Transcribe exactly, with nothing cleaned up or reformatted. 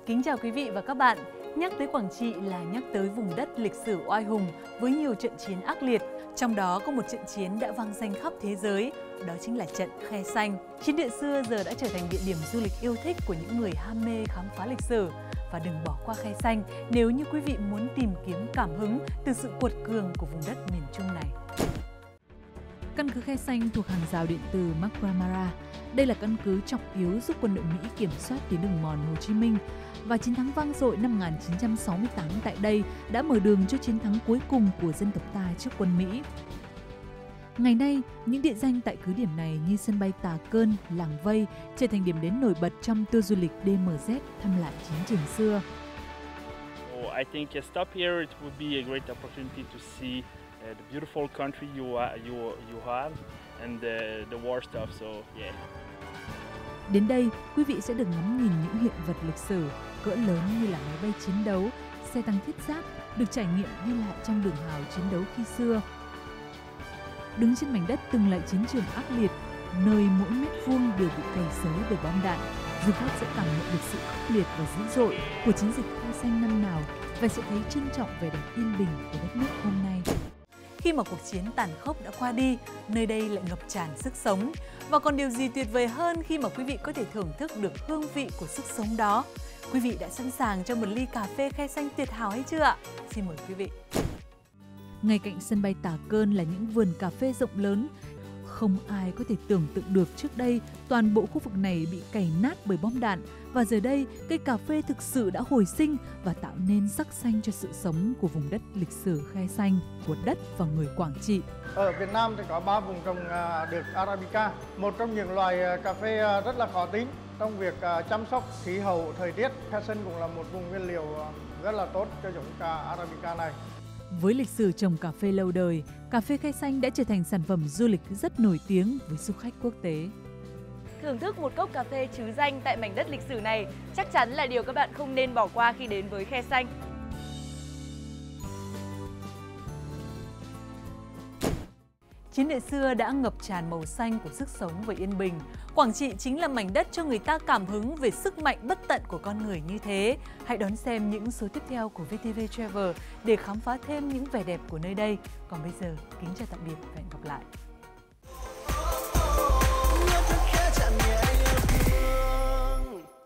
Kính chào quý vị và các bạn. Nhắc tới Quảng Trị là nhắc tới vùng đất lịch sử oai hùng với nhiều trận chiến ác liệt. Trong đó có một trận chiến đã vang danh khắp thế giới, đó chính là trận Khe Sanh. Chiến địa xưa giờ đã trở thành địa điểm du lịch yêu thích của những người ham mê khám phá lịch sử. Và đừng bỏ qua Khe Sanh nếu như quý vị muốn tìm kiếm cảm hứng từ sự cuột cường của vùng đất miền Trung này. Căn cứ Khe Sanh thuộc hàng rào điện từ McNamara. Đây là căn cứ trọng yếu giúp quân đội Mỹ kiểm soát tuyến đường mòn Hồ Chí Minh. Và chiến thắng vang dội năm một nghìn chín trăm sáu mươi tám tại đây đã mở đường cho chiến thắng cuối cùng của dân tộc ta trước quân Mỹ. Ngày nay, những địa danh tại cứ điểm này như sân bay Tà Cơn, Làng Vây trở thành điểm đến nổi bật trong tour du lịch đê em dét thăm lại chiến trường xưa. So I think a stop here it would be a great opportunity to see uh, the beautiful country you are, you you have and the the war stuff. So yeah. Đến đây, quý vị sẽ được ngắm nhìn những hiện vật lịch sử cỡ lớn như là máy bay chiến đấu, xe tăng thiết giáp, được trải nghiệm đi lại trong đường hào chiến đấu khi xưa. Đứng trên mảnh đất từng là chiến trường ác liệt, nơi mỗi mét vuông đều bị cày xới bởi bom đạn, du khách sẽ cảm nhận được sự khốc liệt và dữ dội của chiến dịch Khe Sanh năm nào và sẽ thấy trân trọng vẻ đẹp yên bình của đất nước hôm nay. Khi mà cuộc chiến tàn khốc đã qua đi, nơi đây lại ngập tràn sức sống. Và còn điều gì tuyệt vời hơn khi mà quý vị có thể thưởng thức được hương vị của sức sống đó? Quý vị đã sẵn sàng cho một ly cà phê Khe Sanh tuyệt hảo hay chưa ạ? Xin mời quý vị. Ngay cạnh sân bay Tà Cơn là những vườn cà phê rộng lớn. Không ai có thể tưởng tượng được trước đây toàn bộ khu vực này bị cày nát bởi bom đạn và giờ đây cây cà phê thực sự đã hồi sinh và tạo nên sắc xanh cho sự sống của vùng đất lịch sử Khe Sanh của đất và người Quảng Trị. Ở Việt Nam thì có ba vùng trồng được Arabica, một trong những loài cà phê rất là khó tính trong việc chăm sóc khí hậu thời tiết. Khe Sanh cũng là một vùng nguyên liệu rất là tốt cho giống cà Arabica này. Với lịch sử trồng cà phê lâu đời, cà phê Khe Sanh đã trở thành sản phẩm du lịch rất nổi tiếng với du khách quốc tế. Thưởng thức một cốc cà phê trứ danh tại mảnh đất lịch sử này chắc chắn là điều các bạn không nên bỏ qua khi đến với Khe Sanh. Chiến địa xưa đã ngập tràn màu xanh của sức sống và yên bình. Quảng Trị chính là mảnh đất cho người ta cảm hứng về sức mạnh bất tận của con người như thế. Hãy đón xem những số tiếp theo của vê tê vê Travel để khám phá thêm những vẻ đẹp của nơi đây. Còn bây giờ, kính chào tạm biệt và hẹn gặp lại.